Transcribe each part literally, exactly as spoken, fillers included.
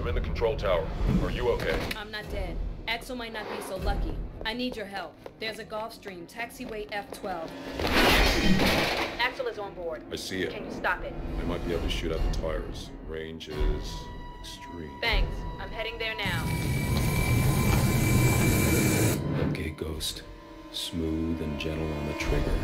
I'm in the control tower. Are you okay? I'm not dead. Axel might not be so lucky. I need your help. There's a Gulf Stream, taxiway F twelve. Axel is on board. I see it. Can you stop it? I might be able to shoot out the tires. Range is extreme. Thanks. I'm heading there now. Okay, Ghost. Smooth and gentle on the trigger.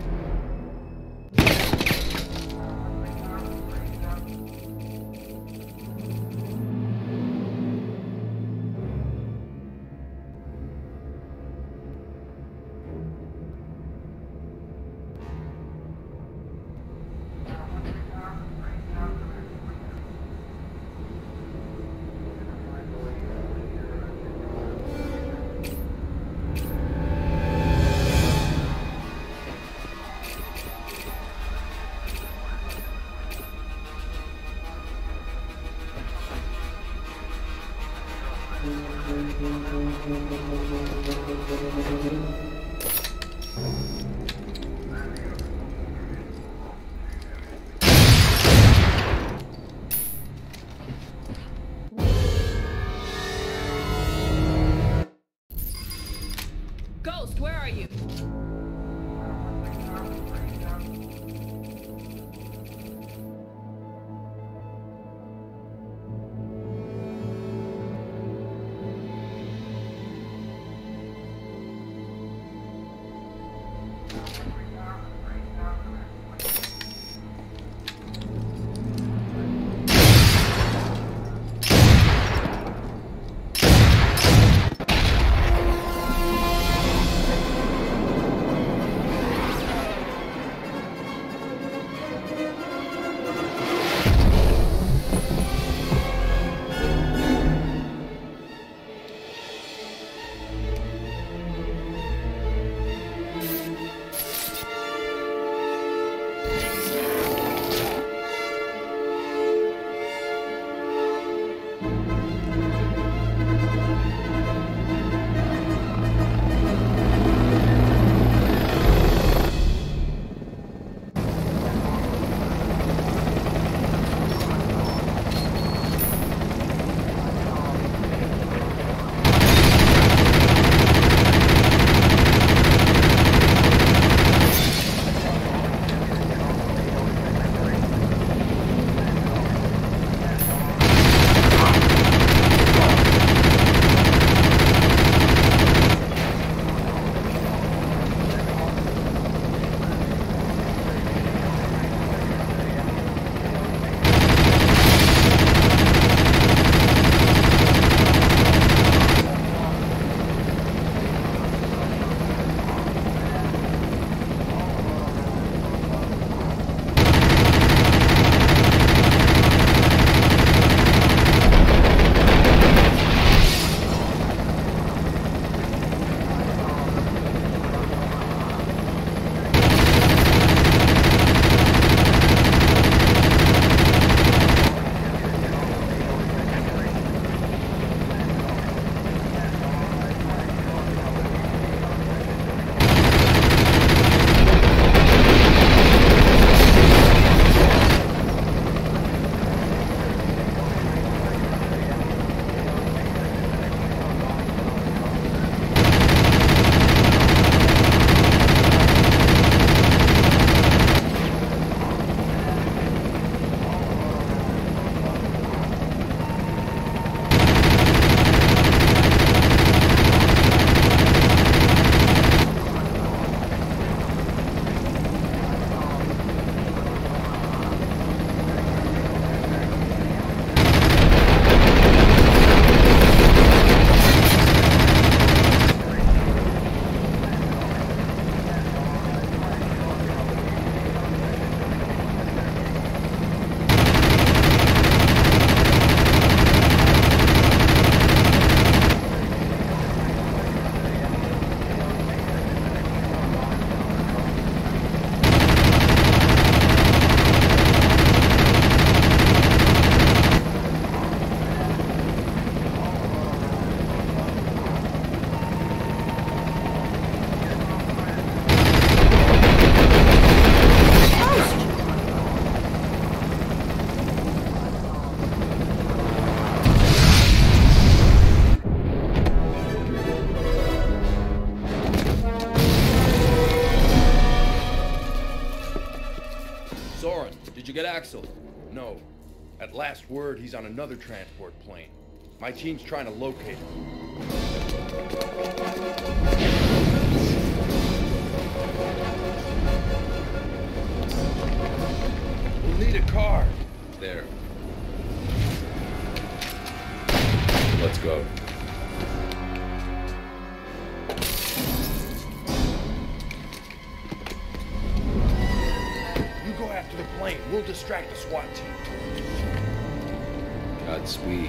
Ghost, where are you? Axel, no. At last word, he's on another transport plane. My team's trying to locate him. We'll need a car. There. Let's go. You go after the plane. We'll distract the SWAT team. Godspeed.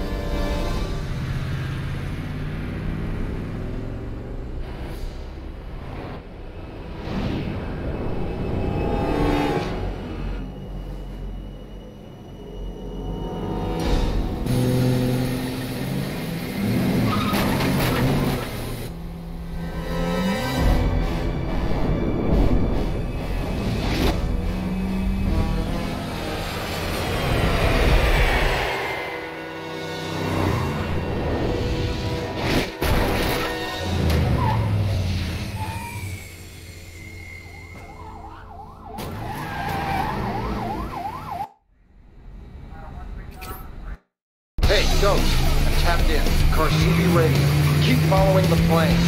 Ghost, I'm tapped in. Car C B radio. Keep following the plane.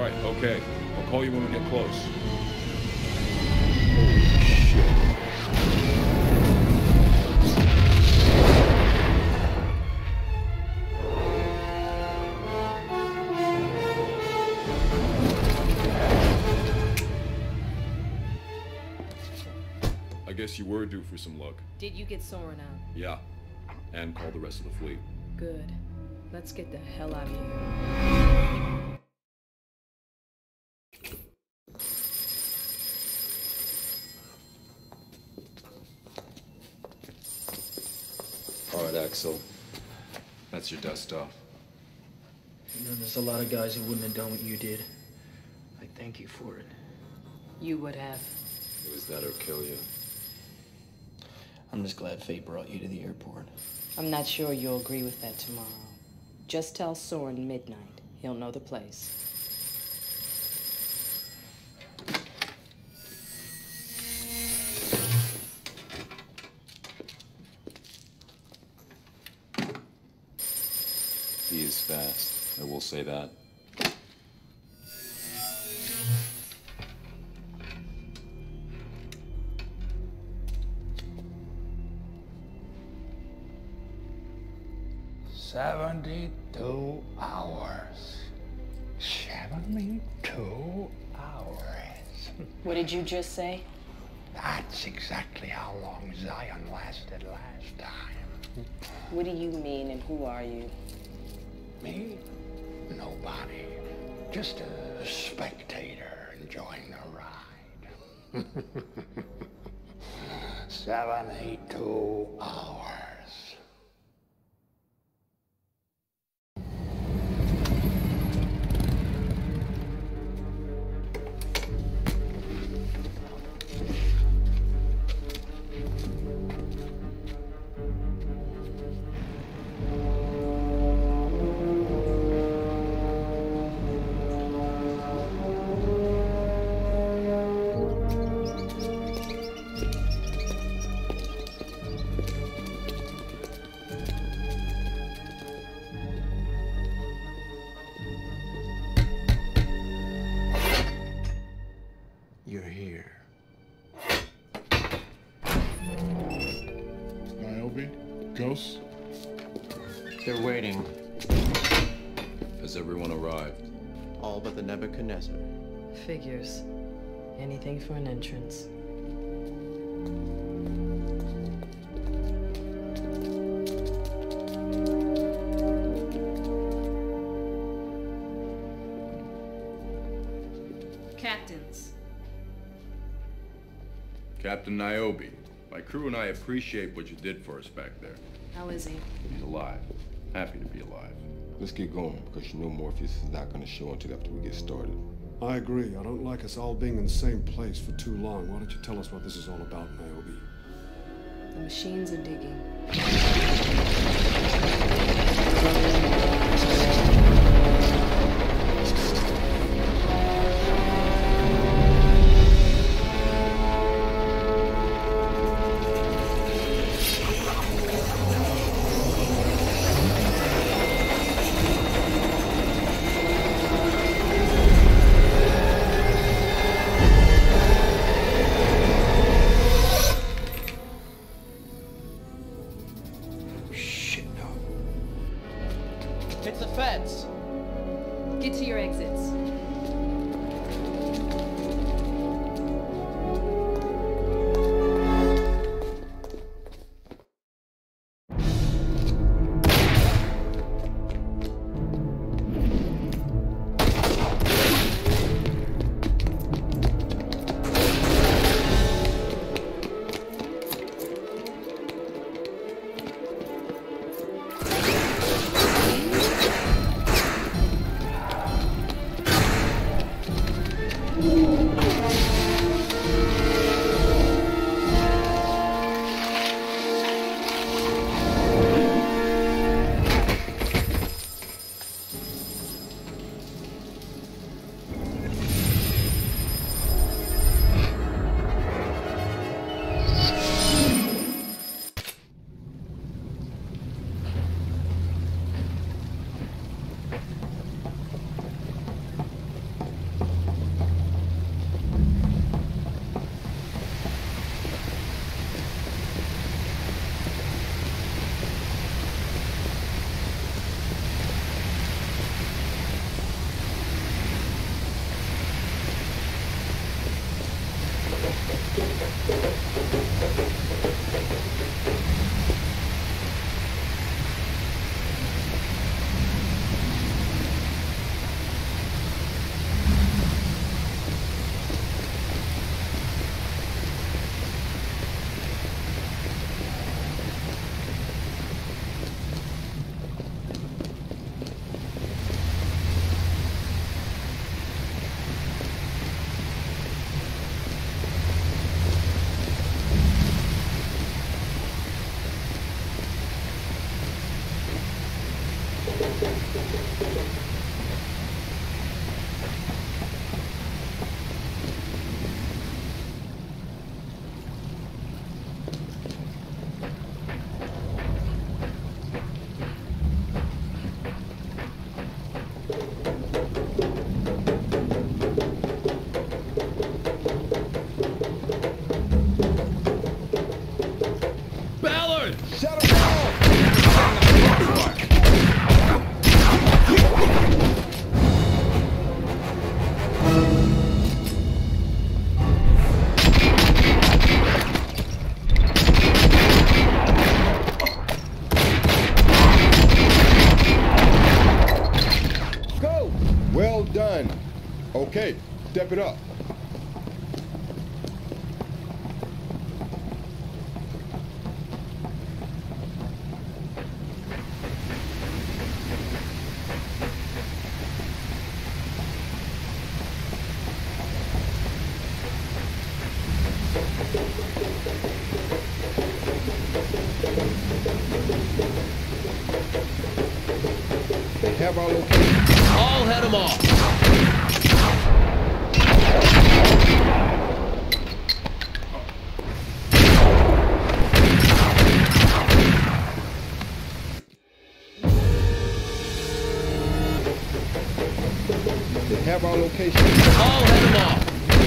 Right, okay. I'll call you when we get close. I guess you were due for some luck. Did you get Soren out? Yeah. And call the rest of the fleet. Good. Let's get the hell out of here. All right, Axel. That's your dust off. You know, there's a lot of guys who wouldn't have done what you did. I thank you for it. You would have. It was that or kill you. I'm just glad fate brought you to the airport. I'm not sure you'll agree with that tomorrow. Just tell Soren midnight. He'll know the place. He is fast. I will say that. Seventy-two hours. Seventy-two hours. What did you just say? That's exactly how long Zion lasted last time. What do you mean and who are you? Me? Nobody. Just a spectator enjoying the ride. Seventy-two hours. You're here. Niobe? Ghosts? They're waiting. Has everyone arrived? All but the Nebuchadnezzar. Figures. Anything for an entrance. Captains. Captain Niobe, my crew and I appreciate what you did for us back there. How is he? He's alive. Happy to be alive. Let's get going, because you know Morpheus is not going to show until after we get started. I agree. I don't like us all being in the same place for too long. Why don't you tell us what this is all about, Niobe? The machines are digging. It's the feds. Get to your exits. Okay, step it up. They have our location. I'll head them off. They have our location. I'll head them off.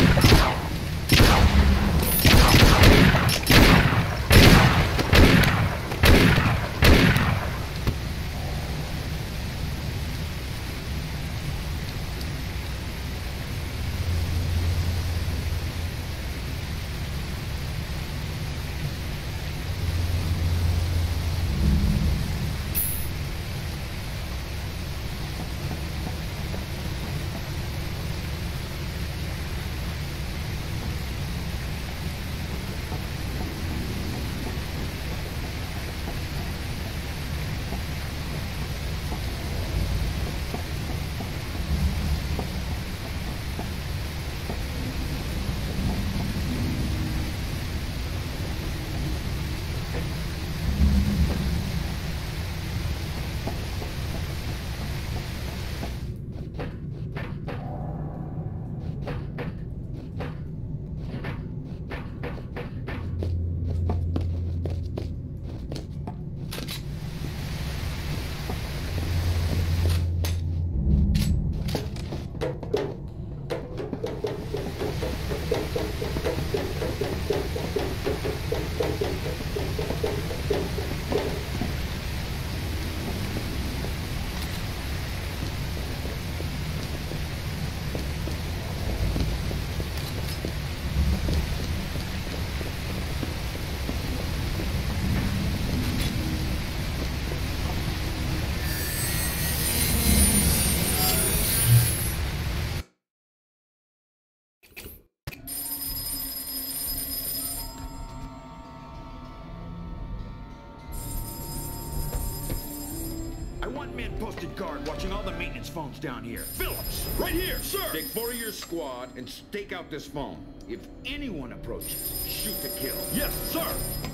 I want men posted guard watching all the maintenance phones down here. Phillips! Right here, sir! Take four of your squad and stake out this phone. If anyone approaches, shoot to kill. Yes, sir!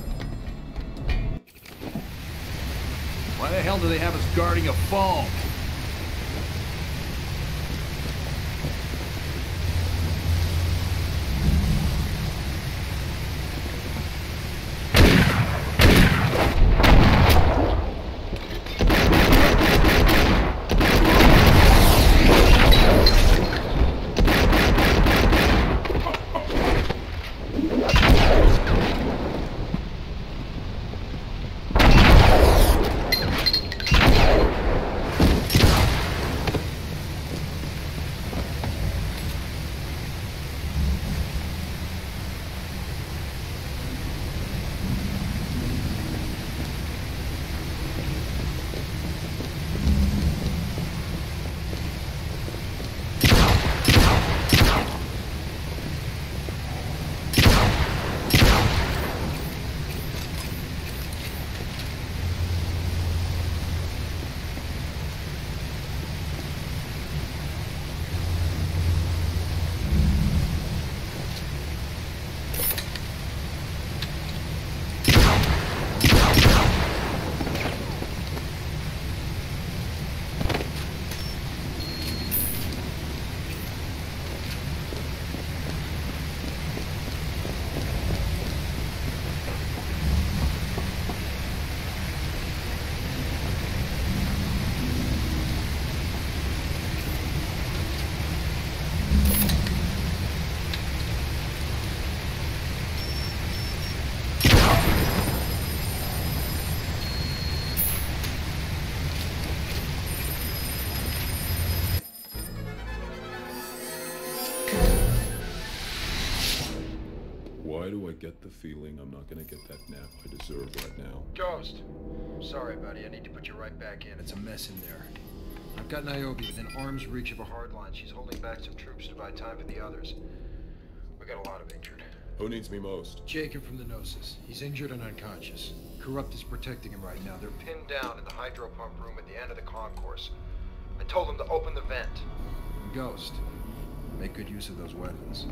Why the hell do they have us guarding a phone? Why do I get the feeling I'm not gonna get that nap I deserve right now? Ghost. Sorry, buddy. I need to put you right back in. It's a mess in there. I've got Niobe within arm's reach of a hardline. She's holding back some troops to buy time for the others. We got a lot of injured. Who needs me most? Jacob from the Gnosis. He's injured and unconscious. Corrupt is protecting him right now. They're pinned down in the hydro pump room at the end of the concourse. I told them to open the vent. And Ghost, make good use of those weapons.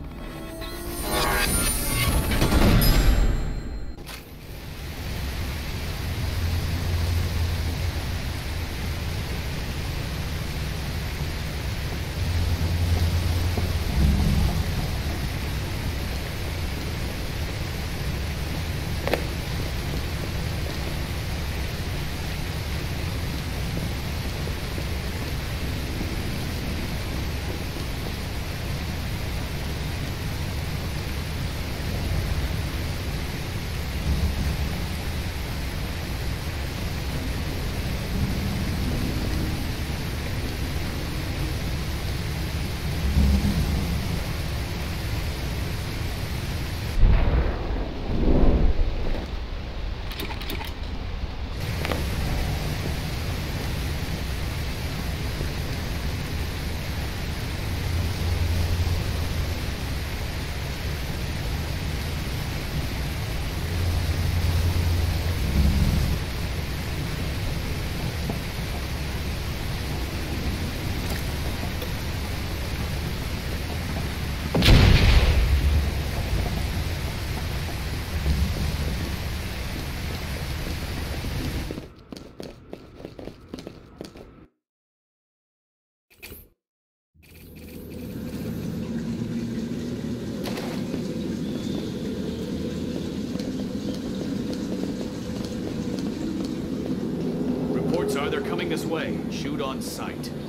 They're coming this way. Shoot on sight.